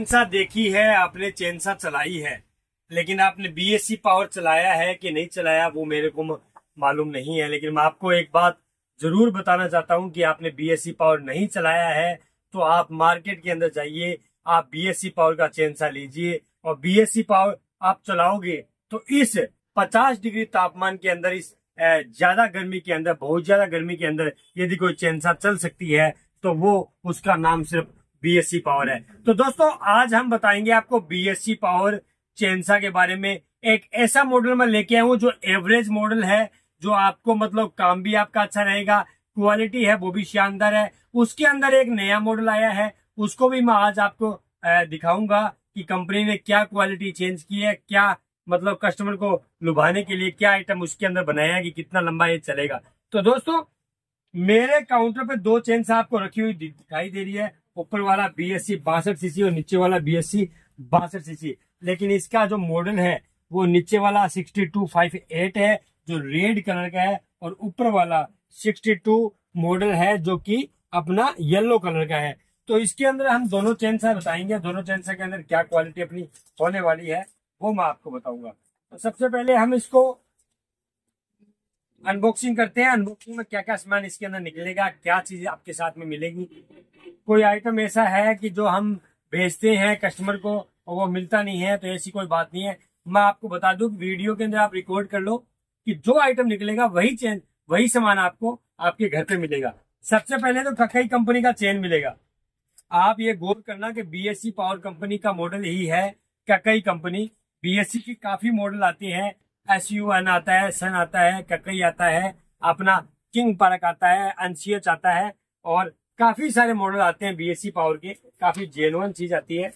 Chainsaw देखी है आपने, चेनसा चलाई है, लेकिन आपने बीएससी पावर चलाया है कि नहीं चलाया वो मेरे को मालूम नहीं है। लेकिन मैं आपको एक बात जरूर बताना चाहता हूं कि आपने बीएससी पावर नहीं चलाया है तो आप मार्केट के अंदर जाइए, आप बीएससी पावर का चेनसा लीजिए और बीएससी पावर आप चलाओगे तो इस 50 डिग्री तापमान के अंदर, इस ज्यादा गर्मी के अंदर, बहुत ज्यादा गर्मी के अंदर यदि कोई चेनसा चल सकती है तो वो उसका नाम सिर्फ बीएससी पावर है। तो दोस्तों आज हम बताएंगे आपको बीएससी पावर चेनसा के बारे में। एक ऐसा मॉडल मैं लेके आया हूँ जो एवरेज मॉडल है, जो आपको मतलब काम भी आपका अच्छा रहेगा, क्वालिटी है वो भी शानदार है। उसके अंदर एक नया मॉडल आया है, उसको भी मैं आज आपको दिखाऊंगा कि कंपनी ने क्या क्वालिटी चेंज की है, क्या मतलब कस्टमर को लुभाने के लिए क्या आइटम उसके अंदर बनाया है कि कितना लंबा ये चलेगा। तो दोस्तों मेरे काउंटर पे दो चेनसा आपको रखी हुई दिखाई दे रही है, ऊपर वाला बीएससी 62 सीसी और नीचे वाला बीएससी 62 सीसी। लेकिन इसका जो मॉडल है वो नीचे वाला 6258 है जो रेड कलर का है, और ऊपर वाला 62 मॉडल है जो कि अपना येलो कलर का है। तो इसके अंदर हम दोनों चेनसा बताएंगे, दोनों चेनसा के अंदर क्या क्वालिटी अपनी होने वाली है वो मैं आपको बताऊंगा। तो सबसे पहले हम इसको अनबॉक्सिंग करते हैं। अनबॉक्सिंग में क्या क्या सामान इसके अंदर निकलेगा, क्या चीजें आपके साथ में मिलेगी। कोई आइटम ऐसा है कि जो हम भेजते हैं कस्टमर को और वो मिलता नहीं है, तो ऐसी कोई बात नहीं है। मैं आपको बता दूं वीडियो के अंदर आप रिकॉर्ड कर लो कि जो आइटम निकलेगा वही सामान आपको आपके घर पे मिलेगा। सबसे पहले तो ककई कंपनी का चेन मिलेगा। आप ये गौर करना कि बीएससी पावर कंपनी का मॉडल ही है ककई कंपनी। बीएससी की काफी मॉडल आती है, SUN आता है, सन आता है, ककई आता है, अपना किंग पार्क आता है, अनसीएच आता है, और काफी सारे मॉडल आते हैं बीएससी पावर के। काफी जेन्युइन चीज आती है।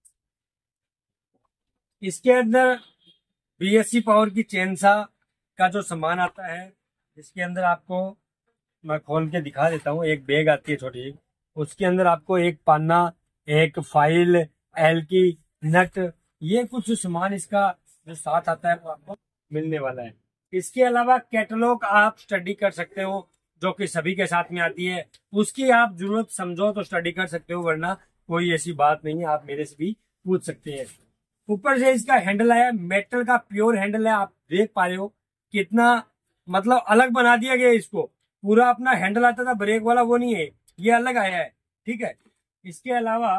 इसके अंदर बीएससी पावर की चेनसा का जो सामान आता है, इसके अंदर आपको मैं खोल के दिखा देता हूँ। एक बैग आती है छोटी, उसके अंदर आपको एक पन्ना, एक फाइल, एलकी, नट, ये कुछ सामान इसका जो साथ आता है वो आपको मिलने वाला है। इसके अलावा कैटलॉग आप स्टडी कर सकते हो जो कि सभी के साथ में आती है, उसकी आप जरूरत समझो तो स्टडी कर सकते हो, वरना कोई ऐसी बात नहीं है, आप मेरे से भी पूछ सकते हैं। ऊपर से इसका हैंडल आया, मेटल का प्योर हैंडल है। आप देख पा रहे हो कितना मतलब अलग बना दिया गया इसको। पूरा अपना हैंडल आता था ब्रेक वाला, वो नहीं है, ये अलग आया है, ठीक है। इसके अलावा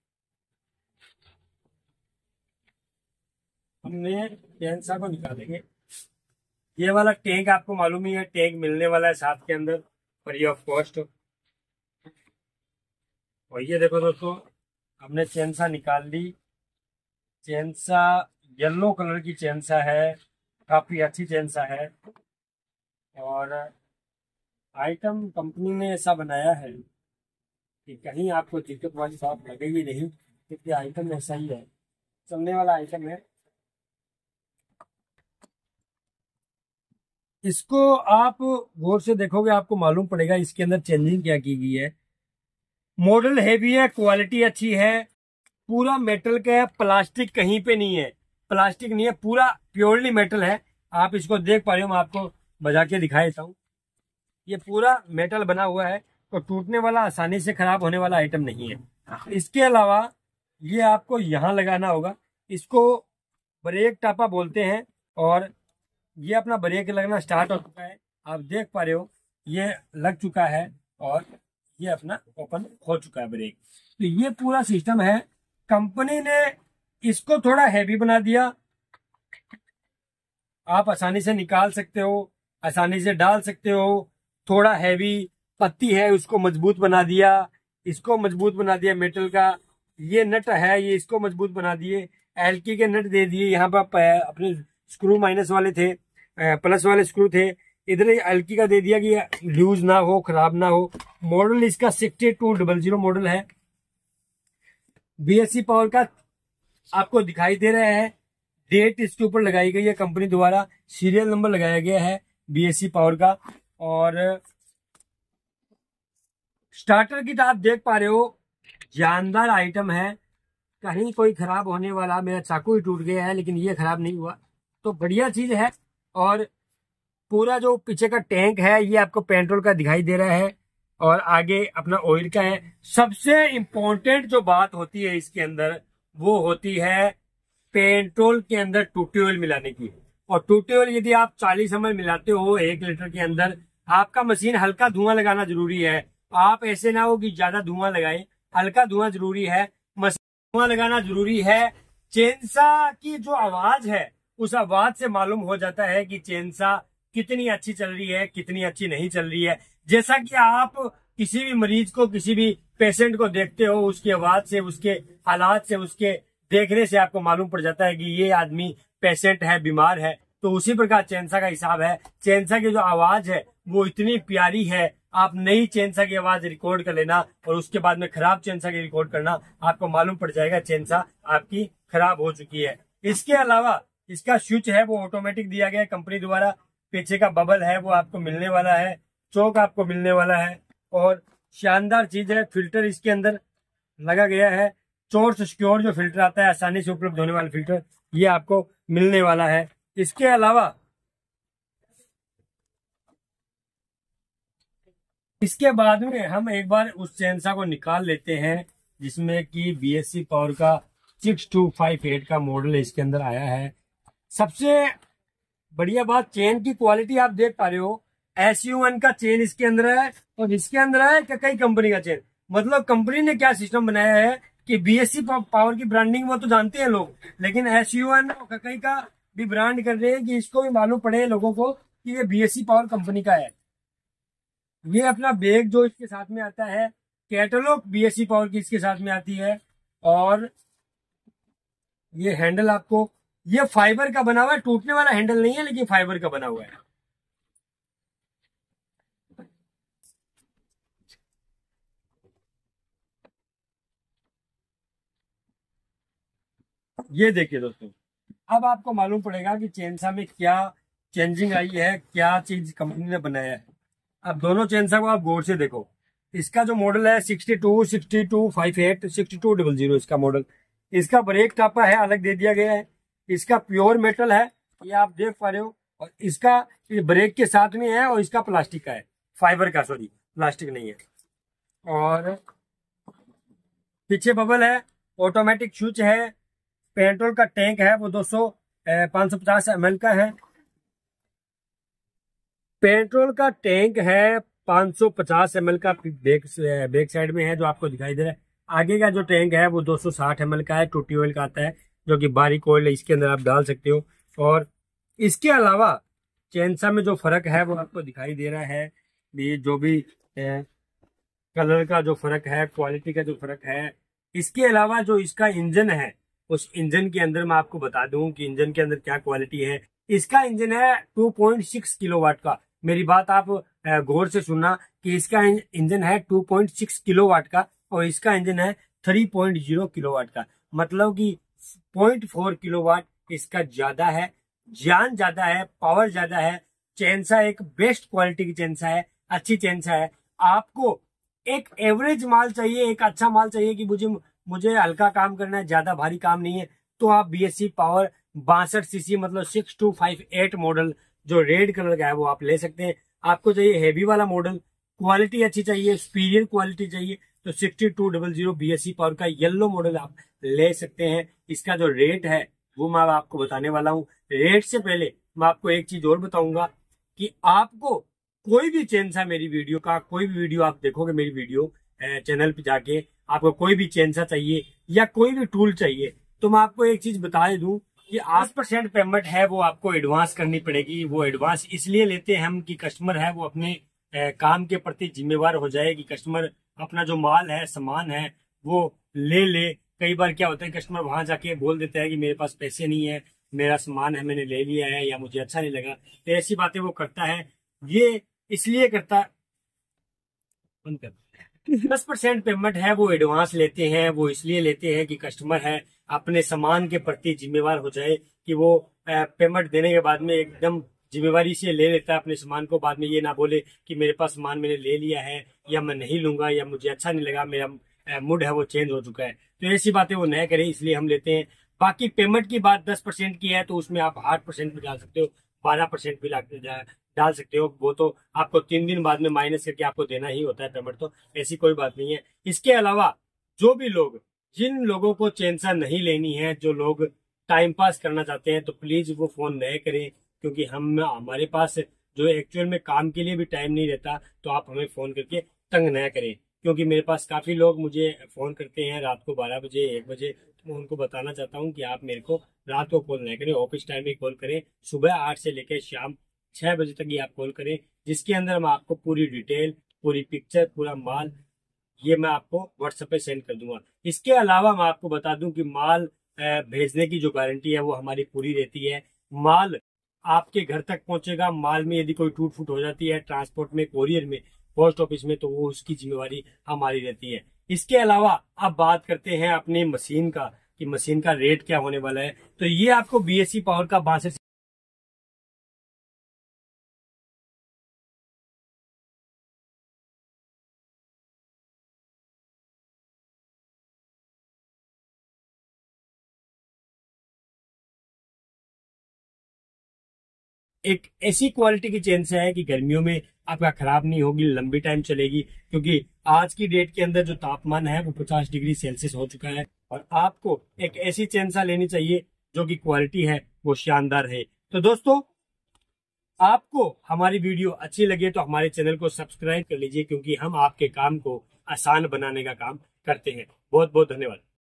हमने चेनसा को निकालेंगे। ये वाला टैंक आपको मालूम ही है, टैंक मिलने वाला है साथ के अंदर फ्री ऑफ कॉस्ट। और ये देखो दोस्तों हमने चेनसा निकाल ली। चेनसा येलो कलर की चेनसा है, काफी अच्छी चेनसा है, और आइटम कंपनी ने ऐसा बनाया है कि कहीं आपको दिक्कत वाली बात लगेगी नहीं, क्योंकि आइटम ऐसा ही है, चलने वाला आइटम है। इसको आप गौर से देखोगे आपको मालूम पड़ेगा इसके अंदर चेंजिंग क्या की गई है। मॉडल हैवी है, क्वालिटी अच्छी है, पूरा मेटल का है, प्लास्टिक कहीं पे नहीं है, प्लास्टिक नहीं है, पूरा प्योरली मेटल है। आप इसको देख पा रहे हो, मैं आपको बजा के दिखा देता हूँ। ये पूरा मेटल बना हुआ है, तो टूटने वाला, आसानी से खराब होने वाला आइटम नहीं है। इसके अलावा ये आपको यहाँ लगाना होगा, इसको ब्रेक टापा बोलते हैं, और ये अपना ब्रेक लगना स्टार्ट हो चुका है। आप देख पा रहे हो ये लग चुका है और ये अपना ओपन हो चुका है ब्रेक। तो ये पूरा सिस्टम है। कंपनी ने इसको थोड़ा हैवी बना दिया, आप आसानी से निकाल सकते हो, आसानी से डाल सकते हो। थोड़ा हैवी पत्ती है उसको मजबूत बना दिया, इसको मजबूत बना दिया मेटल का। ये नट है, ये इसको मजबूत बना दिए। एलकी के नट दे दिए, यहाँ पर अपने स्क्रू माइनस वाले थे, प्लस वाले स्क्रू थे, इधर एलकी का दे दिया कि लूज ना हो, खराब ना हो। मॉडल इसका 6200 मॉडल है। बीएससी पावर का आपको दिखाई दे रहा है, डेट इसके ऊपर लगाई गई है कंपनी द्वारा, सीरियल नंबर लगाया गया है बीएससी पावर का। और स्टार्टर किट आप देख पा रहे हो, जानदार आइटम है, कहीं कोई खराब होने वाला, मेरा चाकू ही टूट गया है लेकिन ये खराब नहीं हुआ, तो बढ़िया चीज है। और पूरा जो पीछे का टैंक है ये आपको पेट्रोल का दिखाई दे रहा है, और आगे अपना ऑयल का है। सबसे इम्पोर्टेंट जो बात होती है इसके अंदर वो होती है पेट्रोल के अंदर टूटी ऑयल मिलाने की। और टूटी ऑयल यदि आप 40 ml मिलाते हो 1 लीटर के अंदर, आपका मशीन हल्का धुआं लगाना जरूरी है। आप ऐसे ना हो कि ज्यादा धुआं लगाए, हल्का धुआं जरूरी है, मशीन धुआं लगाना जरूरी है। चेनसा की जो आवाज है उस आवाज से मालूम हो जाता है कि चेनसा कितनी अच्छी चल रही है, कितनी अच्छी नहीं चल रही है। जैसा कि आप किसी भी मरीज को, किसी भी पेशेंट को देखते हो, उसकी आवाज से, उसके हालात से, उसके देखने से आपको मालूम पड़ जाता है कि ये आदमी पेशेंट है, बीमार है। तो उसी प्रकार चेनसा का हिसाब है। चेनसा की जो आवाज है वो इतनी प्यारी है। आप नई चेनसा की आवाज रिकॉर्ड कर लेना और उसके बाद में खराब चेनसा की रिकॉर्ड करना, आपको मालूम पड़ जाएगा चेनसा आपकी खराब हो चुकी है। इसके अलावा इसका स्विच है वो ऑटोमेटिक दिया गया है कंपनी द्वारा। पीछे का बबल है वो आपको मिलने वाला है, चौक आपको मिलने वाला है। और शानदार चीज है, फिल्टर इसके अंदर लगा गया है। चोर सिक्योर जो फिल्टर आता है, आसानी से उपलब्ध होने वाला फिल्टर, ये आपको मिलने वाला है। इसके अलावा इसके बाद में हम एक बार उस चेनसा को निकाल लेते हैं जिसमें कि बीएससी पावर का 6258 का मॉडल इसके अंदर आया है। सबसे बढ़िया बात, चेन की क्वालिटी आप देख पा रहे हो। SU1 का चेन इसके अंदर है और इसके अंदर है कई कंपनी का चेन। मतलब कंपनी ने क्या सिस्टम बनाया है कि बीएससी पावर की ब्रांडिंग वो तो जानते हैं लोग, लेकिन SU1 और कई का भी ब्रांड कर रहे हैं कि इसको भी मालूम पड़े लोगों को कि ये बीएससी पावर कंपनी का है। ये अपना बैग जो इसके साथ में आता है, कैटलॉग बीएससी पावर की इसके साथ में आती है। और ये हैंडल आपको, ये फाइबर का बना हुआ है, टूटने वाला हैंडल नहीं है लेकिन फाइबर का बना हुआ है। ये देखिए दोस्तों, अब आपको मालूम पड़ेगा कि चेनसा में क्या चेंजिंग आई है, क्या चीज कंपनी ने बनाया है। अब दोनों चेनसा को आप गौर से देखो। इसका जो मॉडल है 6258 6200 इसका मॉडल। इसका ब्रेक टापा है अलग दे दिया गया है। इसका प्योर मेटल है, ये आप देख पा रहे हो। और इसका ब्रेक के साथ में है और इसका प्लास्टिक का है, फाइबर का, सॉरी प्लास्टिक नहीं है। और पीछे बबल है, ऑटोमेटिक स्विच है। पेट्रोल का टैंक है वो 550 ml का है। पेट्रोल का टैंक है 550 ml का, बैक साइड में है जो आपको दिखाई दे रहा है। आगे का जो टैंक है वो 260 ml का है, टूटी ऑयल का आता है, जो कि बारीक ऑयल इसके अंदर आप डाल सकते हो। और इसके अलावा चेनसा में जो फर्क है वो आपको दिखाई दे रहा है। ये जो भी कलर का जो फर्क है, क्वालिटी का जो फर्क है। इसके अलावा जो इसका इंजन है, उस इंजन के अंदर मैं आपको बता दूं कि इंजन के अंदर क्या क्वालिटी है। इसका इंजन है 2.6 किलोवाट का। मेरी बात आप गौर से सुनना कि इसका इंजन है 2.6 किलोवाट का और इसका इंजन है 3.0 किलोवाट का। मतलब कि 0.4 किलोवाट इसका ज्यादा है, जान ज्यादा है, पावर ज्यादा है। चेनसा एक बेस्ट क्वालिटी की चेनसा है, अच्छी चेनसा है। आपको एक एवरेज माल चाहिए, एक अच्छा माल चाहिए कि मुझे हल्का काम करना है, ज्यादा भारी काम नहीं है, तो आप बीएससी पावर 62cc मतलब 6258 मॉडल जो रेड कलर का है वो आप ले सकते हैं। आपको चाहिए हैवी वाला मॉडल, क्वालिटी अच्छी चाहिए, सुपीरियर क्वालिटी चाहिए, तो 6200 बीएससी पावर का येलो मॉडल आप ले सकते हैं। इसका जो रेट है वो मैं आपको बताने वाला हूँ। रेट से पहले मैं आपको एक चीज और बताऊंगा कि आपको कोई भी चेनसा, मेरी वीडियो का कोई भी वीडियो आप देखोगे मेरी वीडियो चैनल पे जाके, आपको कोई भी चेनसा चाहिए या कोई भी टूल चाहिए, तो मैं आपको एक चीज बता दूं कि 8% पेमेंट है वो आपको एडवांस करनी पड़ेगी। वो एडवांस इसलिए लेते हैं हम कि कस्टमर है वो अपने काम के प्रति जिम्मेवार हो जाए, कि कस्टमर अपना जो माल है, सामान है, वो ले। कई बार क्या होता है, कस्टमर वहां जाके बोल देता है कि मेरे पास पैसे नहीं है, मेरा सामान है मैंने ले लिया है, या मुझे अच्छा नहीं लगा। तो ऐसी बातें वो करता है, ये इसलिए करता। बंद कर। 10% पेमेंट है वो एडवांस लेते हैं, वो इसलिए लेते हैं कि कस्टमर है अपने सामान के प्रति जिम्मेवार हो जाए, कि वो पेमेंट देने के बाद में एकदम जिम्मेवारी से ले लेता है अपने सामान को। बाद में ये ना बोले कि मेरे पास सामान मैंने ले लिया है या मैं नहीं लूंगा या मुझे अच्छा नहीं लगा, मेरा मूड है वो चेंज हो चुका है। तो ऐसी बातें वो न करें, इसलिए हम लेते हैं। बाकी पेमेंट की बात 10% की है तो उसमें आप 8% भी डाल सकते हो, 12% भी डाल सकते हो। वो तो आपको 3 दिन बाद में माइनस करके आपको देना ही होता है पेमेंट, तो ऐसी कोई बात नहीं है। इसके अलावा जो भी लोग जिन लोगों को चेंसा नहीं लेनी है, जो लोग टाइम पास करना चाहते हैं, तो प्लीज वो फोन न करें, क्योंकि हमारे पास जो एक्चुअल में काम के लिए भी टाइम नहीं रहता, तो आप हमें फोन करके तंग न करें। क्योंकि मेरे पास काफी लोग मुझे फोन करते हैं रात को 12 बजे 1 बजे, तो मैं उनको बताना चाहता हूँ कि आप मेरे को रात को कॉल न करें, ऑफिस टाइम में कॉल करें। सुबह 8 से लेकर शाम 6 बजे तक ही आप कॉल करें, जिसके अंदर मैं आपको पूरी डिटेल, पूरी पिक्चर, पूरा माल ये मैं आपको व्हाट्सएप पे सेंड कर दूंगा। इसके अलावा मैं आपको बता दूं कि माल भेजने की जो गारंटी है वो हमारी पूरी रहती है। माल आपके घर तक पहुंचेगा। माल में यदि कोई टूट फूट हो जाती है ट्रांसपोर्ट में, कोरियर में, पोस्ट ऑफिस में, तो वो उसकी जिम्मेवारी हमारी रहती है। इसके अलावा अब बात करते हैं अपनी मशीन का, कि मशीन का रेट क्या होने वाला है। तो ये आपको बीएससी पावर का 62 एक ऐसी क्वालिटी की चेन से है कि गर्मियों में आपका खराब नहीं होगी, लंबी टाइम चलेगी। क्योंकि आज की डेट के अंदर जो तापमान है वो 50 डिग्री सेल्सियस हो चुका है, और आपको एक ऐसी चेन सा लेनी चाहिए जो कि क्वालिटी है वो शानदार है। तो दोस्तों, आपको हमारी वीडियो अच्छी लगे तो हमारे चैनल को सब्सक्राइब कर लीजिए, क्योंकि हम आपके काम को आसान बनाने का काम करते हैं। बहुत बहुत धन्यवाद।